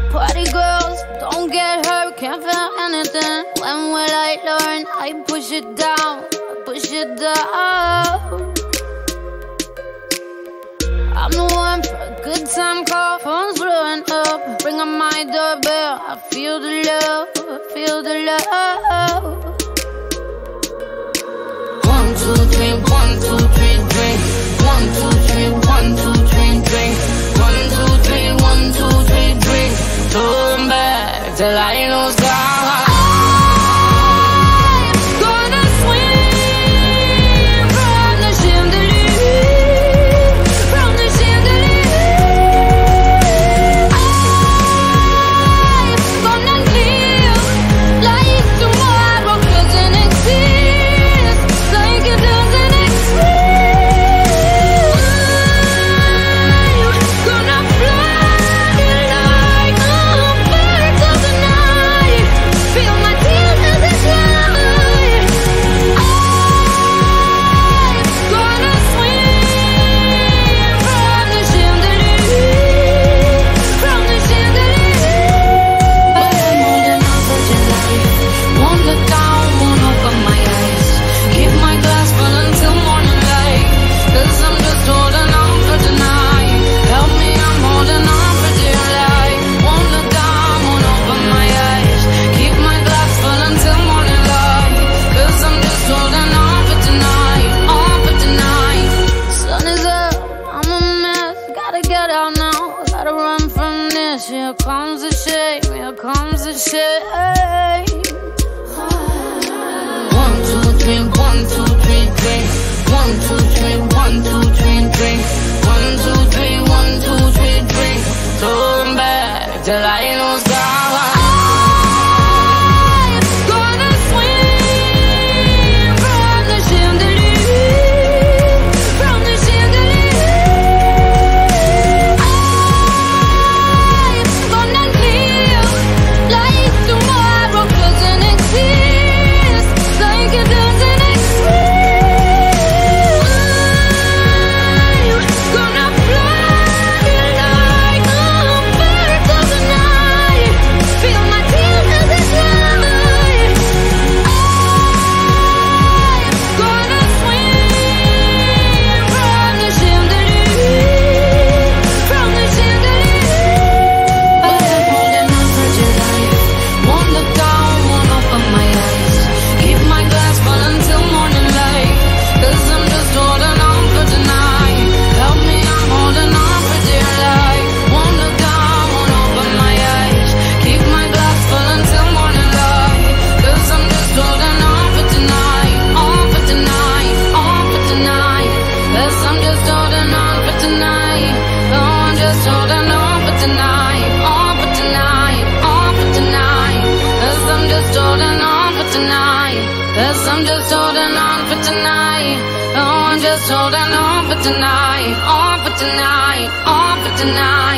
Party girls, don't get hurt, can't feel anything. When will I learn? I push it down, push it down. I'm the one for a good time call. Phone's blowing up, ring on my doorbell. I feel the love, I feel the love. 1, 2, 3, 1, 2, 3, drink. 1, 2, 3, 1, 2, 3, drink. 1, 2, 3, 1, 2, 3, drink. Turn back till I lose God. Gonna swing from the chandelier, from the chandelier. I'm gonna live like tomorrow doesn't exist, like it doesn't exist. I'm gonna fly like a bird of the night, feel my tears as they slide. I'm gonna swing from the chandelier, from the chandelier. But I'm holding on for dear life. Won't look down, won't open my eyes. Keep my glass full until morning light, 'cause I'm just holding on for tonight. Help me, I'm holding on for dear life. Won't look down, won't open my eyes. Keep my glass full until morning light, 'cause I'm just holding on for tonight, on for tonight. Sun is up, I'm a mess, gotta get out now, gotta run from this. Here comes the shame, here comes the shame. 1, 2, 3, 1, 2, 3, drink. 1, 2, 3, 1, 2, 3, drink. 1, 2, 3, 1, 2, 3, drink. Turn back till I lose God. Gonna swing from the chandelier, from the chandelier. I'm gonna live like tomorrow doesn't exist, like it doesn't exist. I'm gonna fly like a bird of the night, feel my tears as they slide. I'm gonna swing from the chandelier, from the chandelier. But I'm holding on for dear life. Won't look down, won't open my eyes. Keep my glass full until morning light, 'cause I'm just holding on for tonight. Help me, I'm holding on for dear life. Won't look down, won't open my eyes. Keep my glass full until morning light, 'cause I'm just holding on for tonight, on for tonight, on for tonight. 'Cause I'm just holding on for tonight. Oh, I'm just holding on for tonight, on for tonight, on for tonight. 'Cause I'm just holding on for tonight. 'Cause I'm just holding on for tonight. Oh, I'm just holding on for tonight, on for tonight, on for tonight.